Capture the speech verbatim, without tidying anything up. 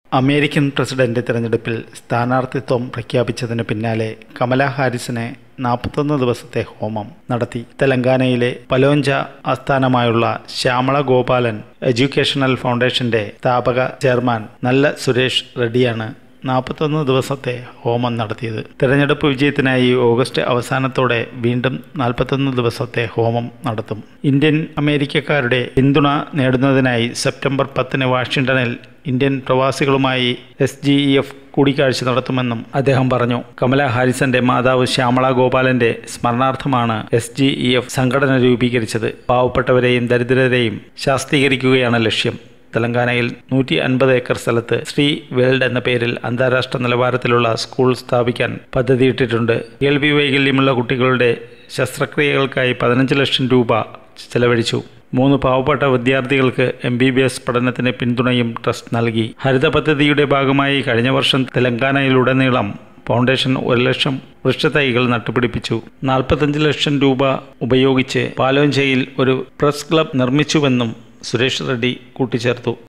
American president തിരഞ്ഞെടുപ്പിൽ സ്ഥാനാർത്ഥിത്വം പ്രഖ്യാപിച്ചതിന് പിന്നാലെ കമലാ ഹാരിസിനെ നാൽപ്പത്തൊന്ന് ദിവസത്തെ ഹോമം നടത്തി. തെലങ്കാനയിലെ പലോഞ്ച ആസ്ഥാനമായുള്ള ശ്യാമള ഗോപാലൻ എഡ്യൂക്കേഷണൽ ഫൗണ്ടേഷന്റെ സ്ഥാപക ചെയർമാൻ നല്ല സുരേഷ് റെഡ്ഡിയാണ് നാൽപ്പത്തൊന്ന് ദിവസത്തെ ഹോമം നടത്തിയത്. തെരഞ്ഞെടുപ്പ് വിജയത്തിനായി ഓഗസ്റ്റ് അവസാനത്തോടെ വീണ്ടും നാൽപ്പത്തൊന്ന് ദിവസത്തെ ഹോമം നടത്തും. ഇന്ത്യൻ അമേരിക്കക്കാരുടെ പിന്തുണ നേടുന്നതിനായി സെപ്റ്റംബർ പത്തിന് വാഷിംഗ്ടണിൽ ഇന്ത്യൻ പ്രവാസികളുമായി എസ് ജി ഇ എഫ് കൂടിക്കാഴ്ച നടത്തുമെന്നും അദ്ദേഹം പറഞ്ഞു. കമലാ ഹാരിസിന്റെ മാതാവ് ശ്യാമള ഗോപാലന്റെ സ്മരണാർത്ഥമാണ് എസ് ജി ഇ എഫ് സംഘടന രൂപീകരിച്ചത്. പാവപ്പെട്ടവരെയും ദരിദ്രരെയും ശാക്തീകരിക്കുകയാണ് ലക്ഷ്യം. തെലങ്കാനയിൽ നൂറ്റി അൻപത് ഏക്കർ സ്ഥലത്ത് ശ്രീ വേൾഡ് എന്ന പേരിൽ അന്താരാഷ്ട്ര നിലവാരത്തിലുള്ള സ്കൂൾ സ്ഥാപിക്കാൻ പദ്ധതിയിട്ടിട്ടുണ്ട്. കേൾവി വൈകല്യമുള്ള കുട്ടികളുടെ ശസ്ത്രക്രിയകൾക്കായി പതിനഞ്ച് ലക്ഷം രൂപ ചെലവഴിച്ചു. മൂന്ന് പാവപ്പെട്ട വിദ്യാർത്ഥികൾക്ക് എം ബി ബി എസ് പഠനത്തിന് പിന്തുണയും ട്രസ്റ്റ് നൽകി. ഹരിത പദ്ധതിയുടെ ഭാഗമായി കഴിഞ്ഞ വർഷം തെലങ്കാനയിലുടനീളം ഫൗണ്ടേഷൻ ഒരു ലക്ഷം വൃക്ഷത്തൈകൾ നട്ടുപിടിപ്പിച്ചു. നാൽപ്പത്തഞ്ച് ലക്ഷം രൂപ ഉപയോഗിച്ച് പാലോഞ്ചയിൽ ഒരു പ്രസ് ക്ലബ് നിർമ്മിച്ചുവെന്നും സുരേഷ് റെഡ്ഡി കൂട്ടിച്ചേർത്തു.